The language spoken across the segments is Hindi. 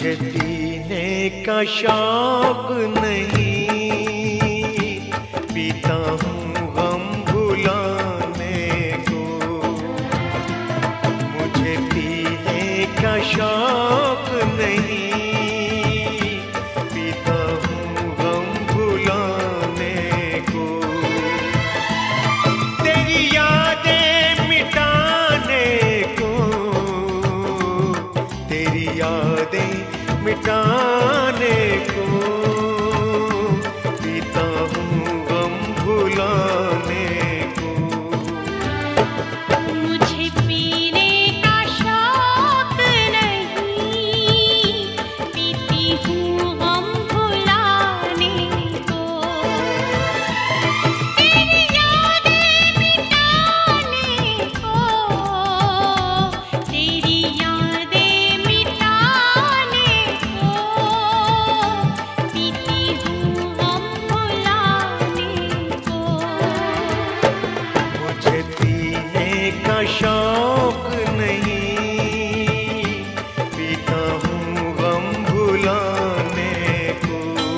मुझे पीने का शौक नहीं, पीता हूँ गम भुलाने को। मुझे पीने का शौक नहीं, पीता हूँ गम भुलाने को। तेरी यादें मिटाने को, तेरी यादें मिटाने को, पीता हूँ गम भुलाने को। मुझे पीने का शौक नहीं, पीती हूँ गम भुलाने को। तेरी यादें मिटाने को, तेरी यादें मिटाने को, पीती हूँ गम भुलाने को। मुझे पीने का शौक नहीं, पीता हूँ गम भुलाने को।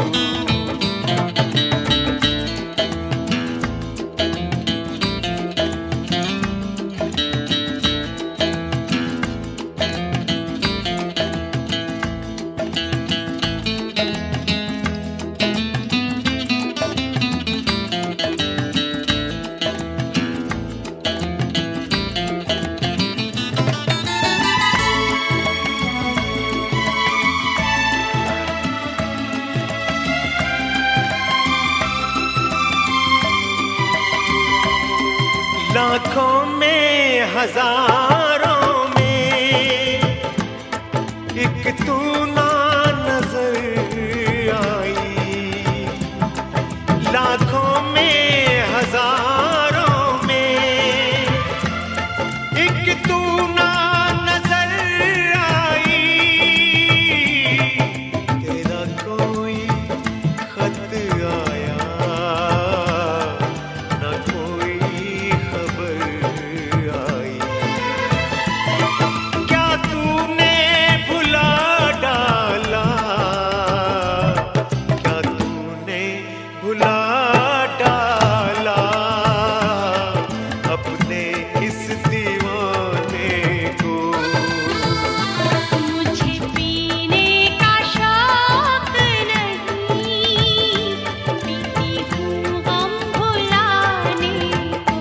लाखों में हजारों में एक तू ना नजर आई। लाखों में हजारों में एक तू ना नजर आई। तेरा कोई खत आया ना कोई खबर आई। क्या तूने भुला डाला, क्या तूने भुला डाला अपने इस दीवाने को। मुझे पीने का शौक नहीं, पीती हूँ गम भुलाने को।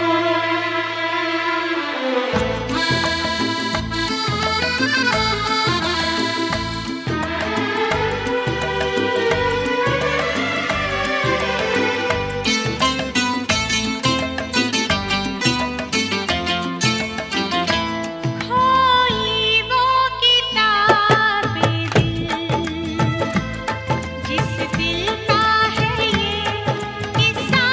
खोई वो किताबें दिल, जिस दिल का है ये किस्सा।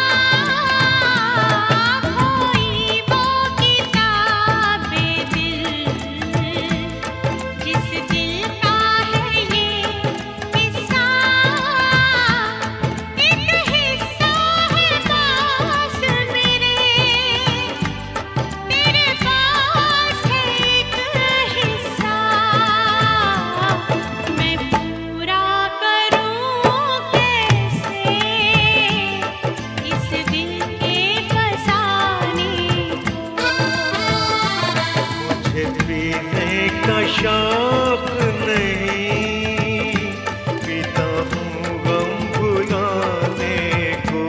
खोई वो किताबें दिल, जिस दिल का है ये किस्सा। एक हिस्सा है पास मेरे, तेरे पास है एक हिस्सा। मैं पूरा करूँ कैसे इस दिल के फसाने को। मुझे पीने का शौक नहीं, पीता हूँ गम भुलाने को।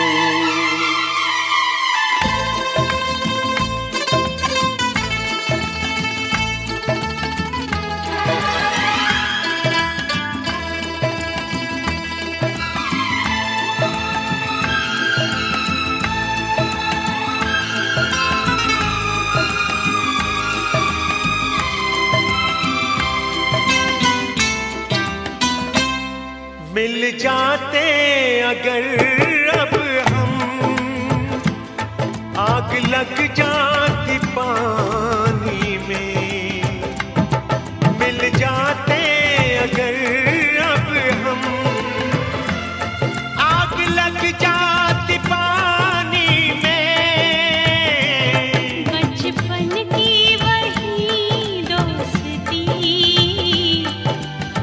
मिल जाते अगर अब हम, आग लग जाती पानी में। मिल जाते अगर अब हम, आग लग जाती पानी में। बचपन की वही दोस्ती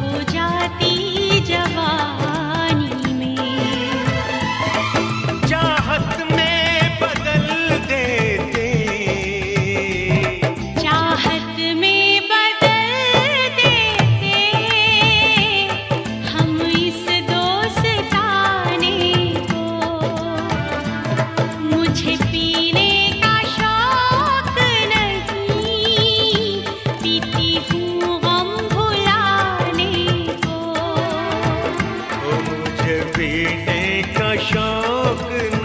शौक